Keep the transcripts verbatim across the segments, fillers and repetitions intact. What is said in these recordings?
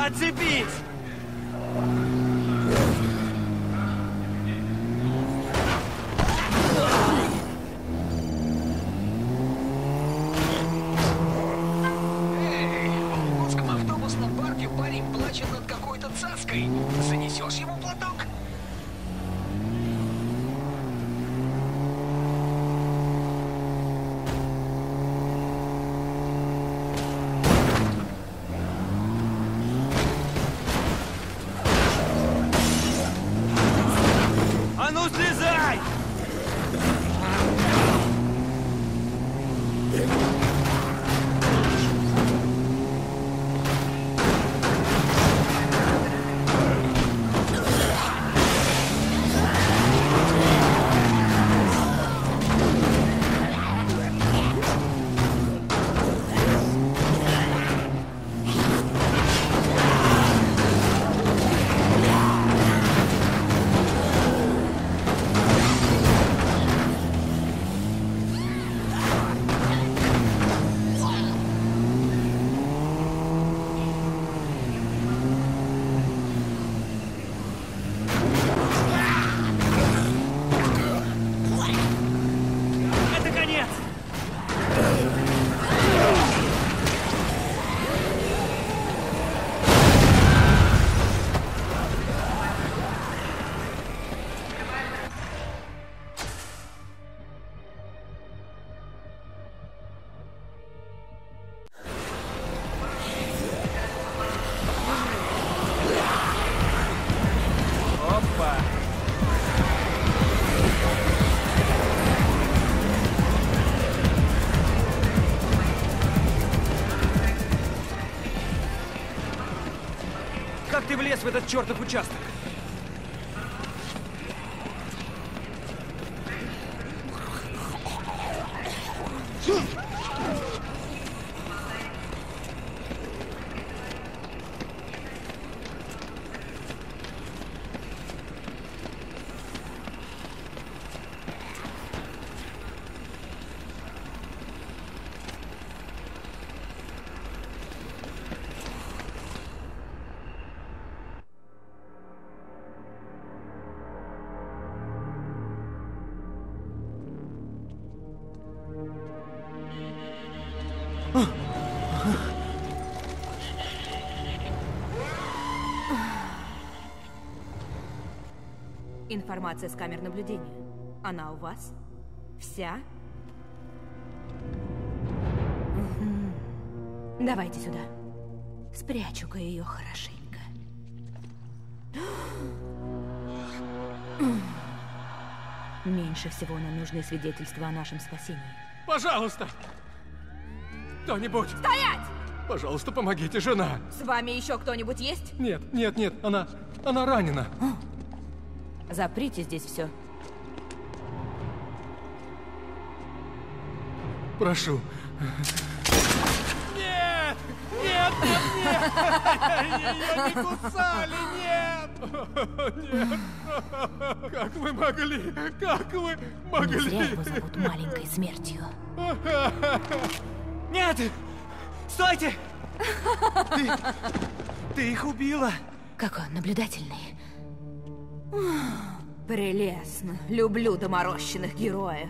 Отцепись! Занесешь ему платок? А ну слезай! Как ты влез в этот чертов участок? Информация с камер наблюдения. Она у вас? Вся? Угу. Давайте сюда. Спрячу-ка ее хорошенько. Меньше всего нам нужны свидетельства о нашем спасении. Пожалуйста! Кто-нибудь! Стоять! Пожалуйста, помогите, жена! С вами еще кто-нибудь есть? Нет, нет, нет, она... она ранена. Заприте здесь все. Прошу. Нет! Нет, нет, нет! Ее не кусали, нет! Нет! Как вы могли? Как вы могли? Не зря его зовут маленькой смертью. Нет! Стойте! Ты... ты их убила! Какой он наблюдательный. Прелестно. Люблю доморощенных героев.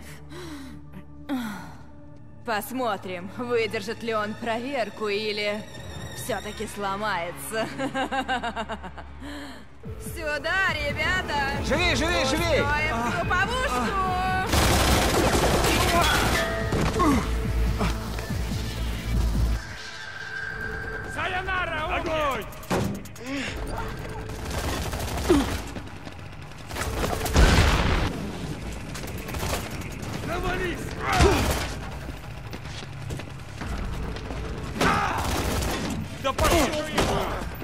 Посмотрим, выдержит ли он проверку или все-таки сломается. Сюда, ребята! Живи, живи, живи! Устроим групповушку! Сайонара! Огонь! Навались! Да пошел его!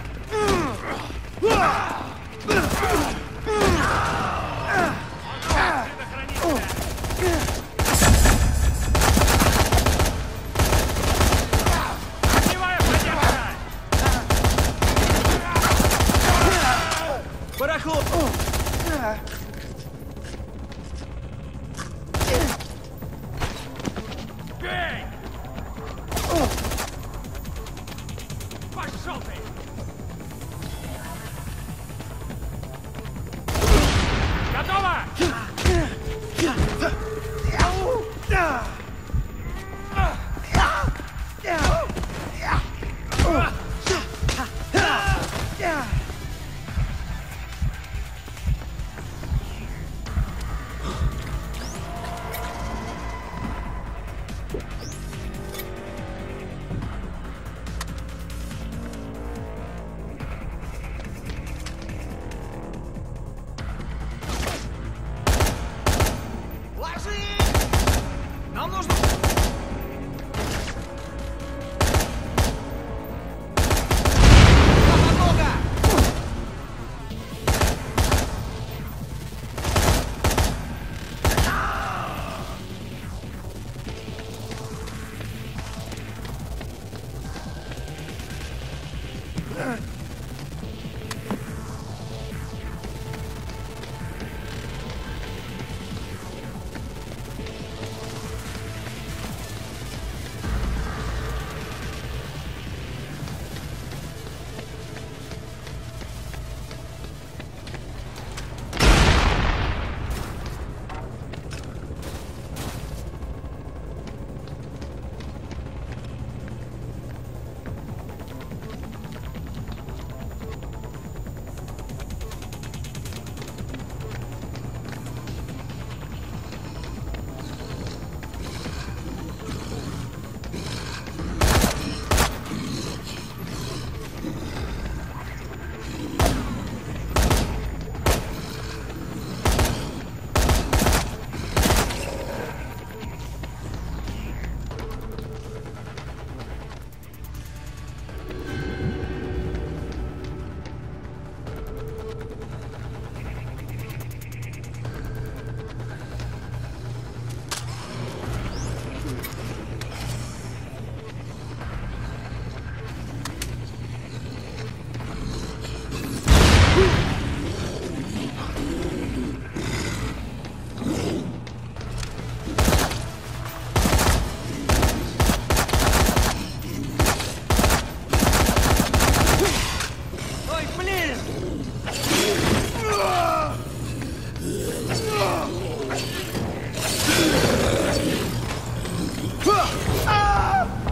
Барахло! Бей! Пошел ты!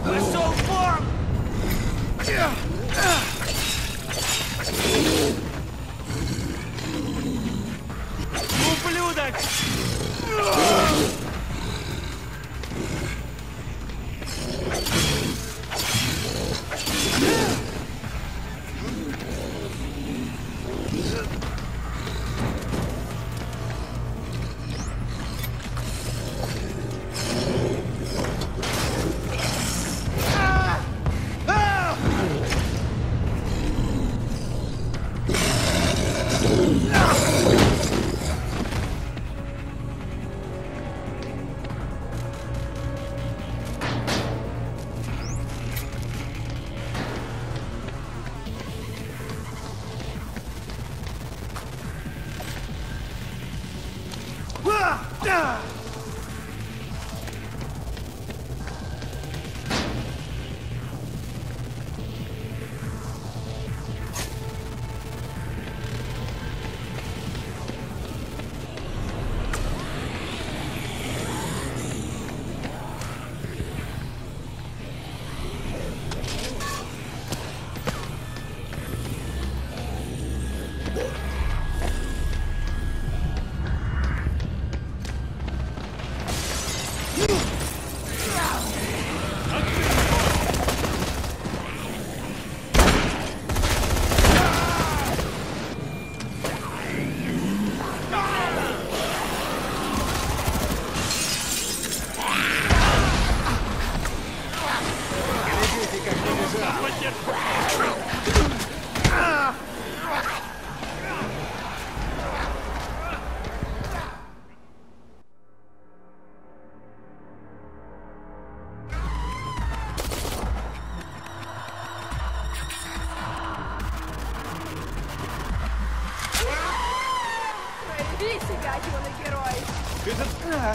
Пошел вон! Ублюдок! Прояви себя, юный герой! Это...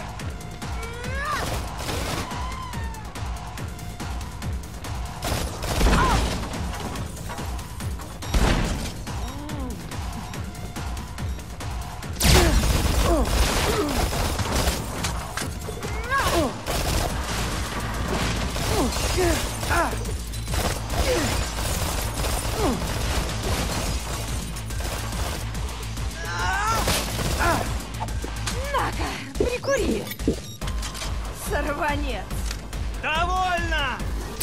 На-ка, прикури! Сорванец! Довольно!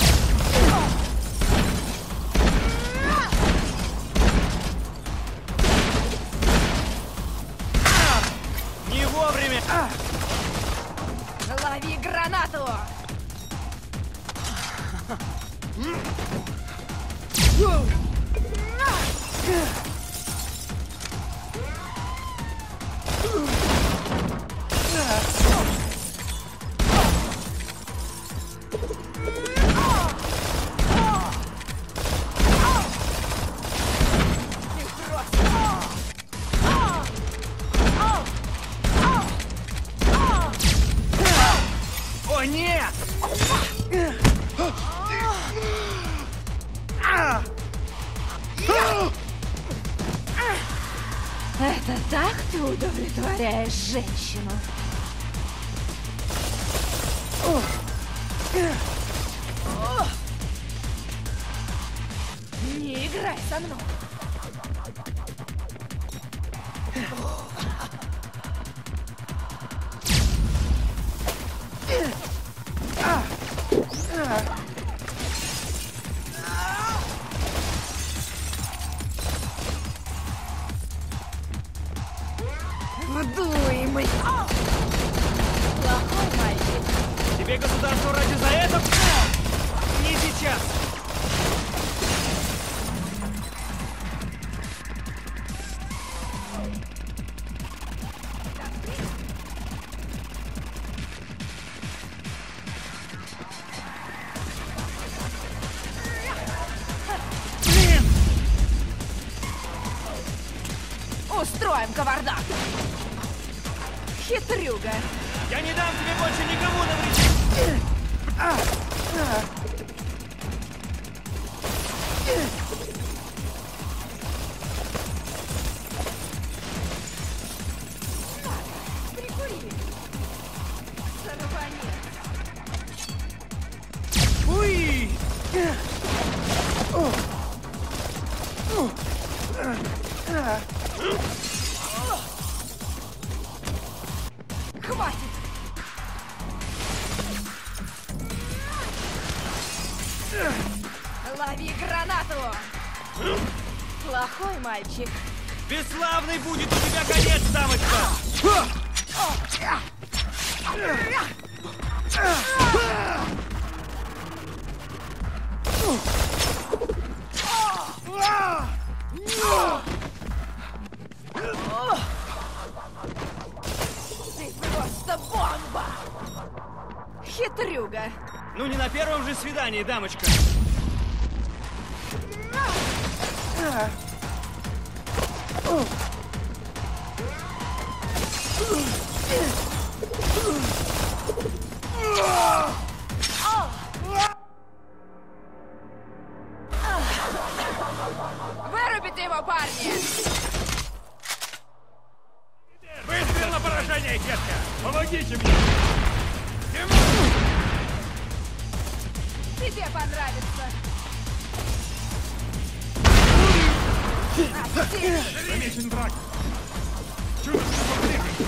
Не вовремя! Лови гранату! О, нет! Это так ты удовлетворяешь женщину? Не играй со мной! Вдуемый! Плохой мальчик! Тебе государство ради за это? Не сейчас! Устроим кавардак! Хитрюга! Я не дам тебе больше никому навредить! Прикури! Сорванец! Уи! Хватит! Лови гранату! Плохой мальчик. Бесславный будет у тебя конец, дамочка! Ты просто бомба! Хитрюга! Ну не на первом же свидании, дамочка! Вырубите его, парни! Выстрел на поражение, детка! Помогите мне! Тебе понравится! Замечен враг! Чувствую поддержку!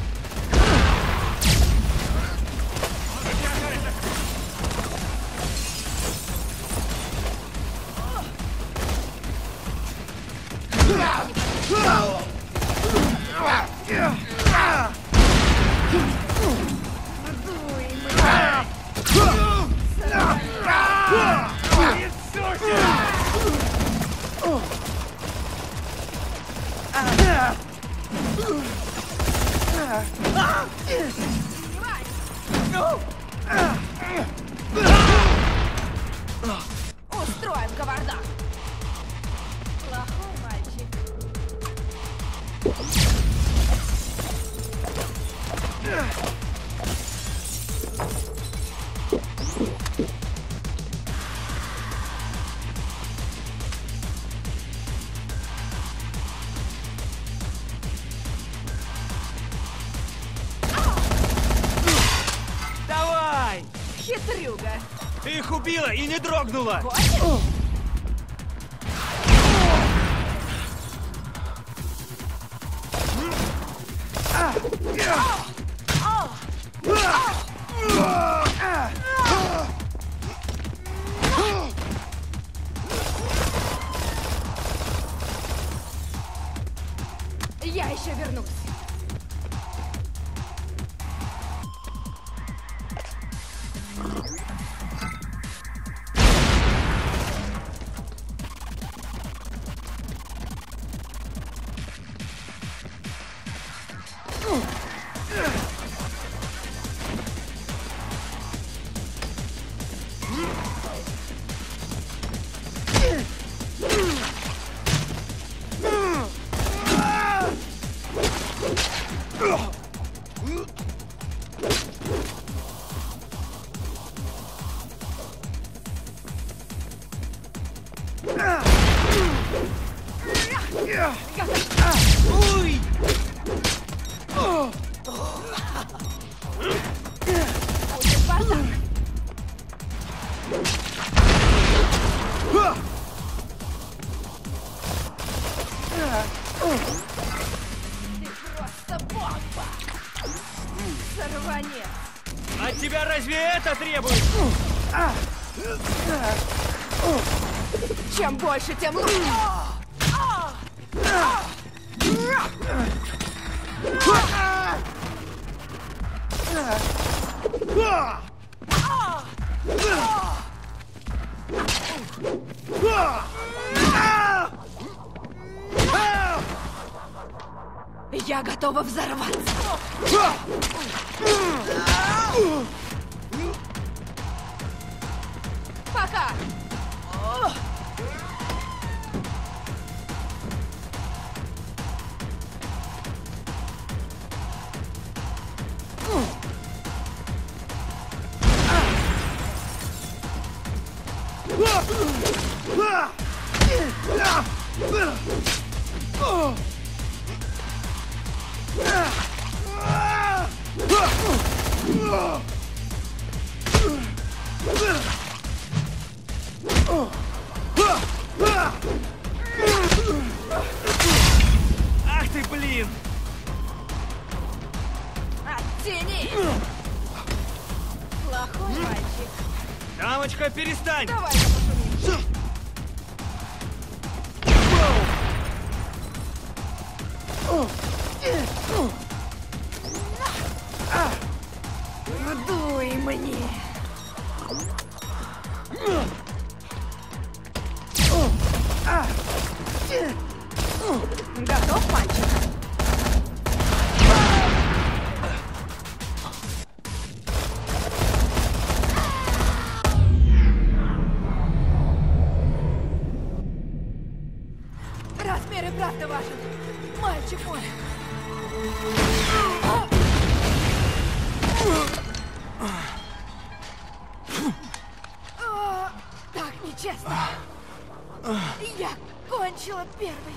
Устроим кавардак! Плохой мальчик. Давай! Хитрюга! Ты их убила и не дрогнула! Понял? Я еще вернусь. Уй! Будет бардак. Ты просто бомба! Сорванец! От тебя разве это требует? Чем больше, тем лучше! Я готова взорваться! Пока! Ах ты, блин! Оттяни! Плохой мальчик. Дамочка, перестань! Давай пошумим. Дуй мне. Готов, мальчик? Размеры правда важен. Мальчик мой. О, так нечестно. Я кончила первой.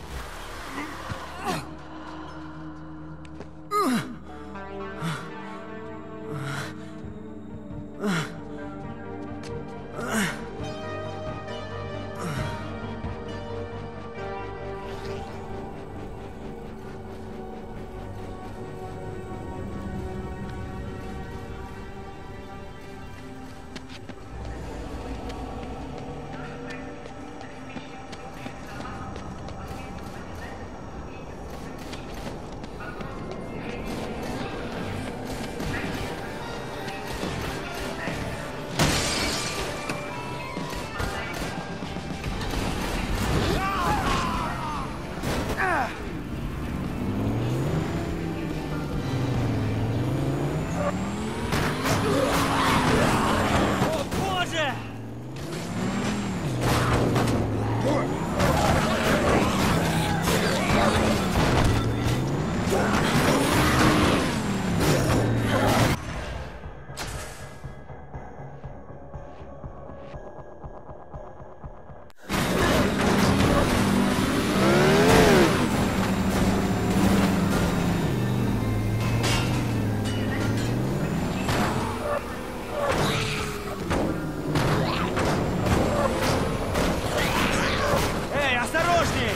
О, боже! Эй, осторожней!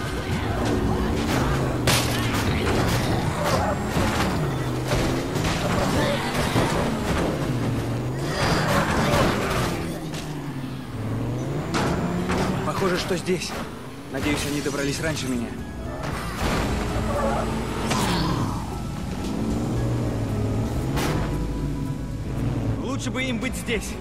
Похоже, что здесь. Надеюсь, они добрались раньше меня. Лучше бы им быть здесь.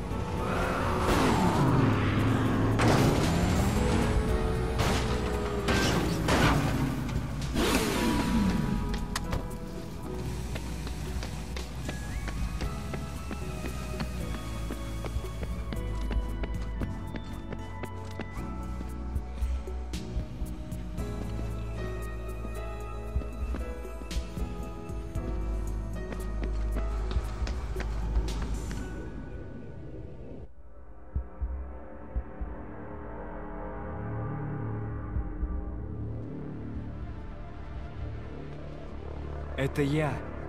Это я.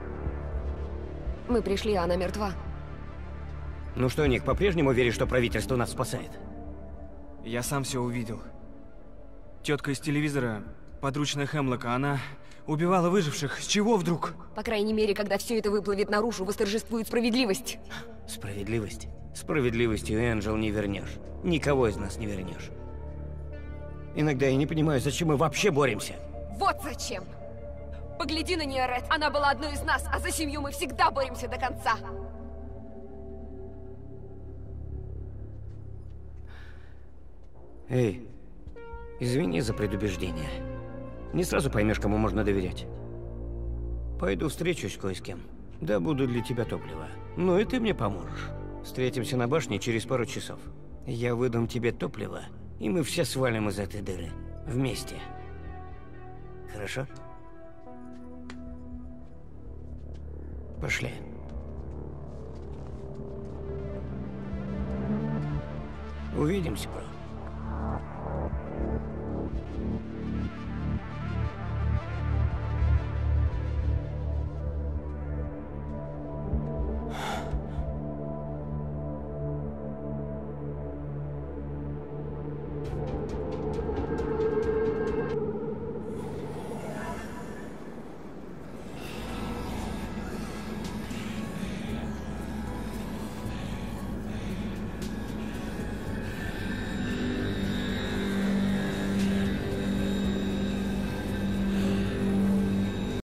Мы пришли, а она мертва. Ну что, Ник, по-прежнему веришь, что правительство нас спасает? Я сам все увидел. Тетка из телевизора, подручная Хемлока, она убивала выживших. С чего вдруг? По крайней мере, когда все это выплывет наружу, восторжествует справедливость. Справедливость? Справедливостью Энджел не вернешь. Никого из нас не вернешь. Иногда я не понимаю, зачем мы вообще боремся. Вот зачем! Погляди на нее, Ред. Она была одной из нас, а за семью мы всегда боремся до конца. Эй, извини за предубеждение. Не сразу поймешь, кому можно доверять. Пойду встречусь кое с кем. Добуду для тебя топливо. Ну и ты мне поможешь. Встретимся на башне через пару часов. Я выдам тебе топливо, и мы все свалим из этой дыры. Вместе. Хорошо? Пошли. Увидимся, бро.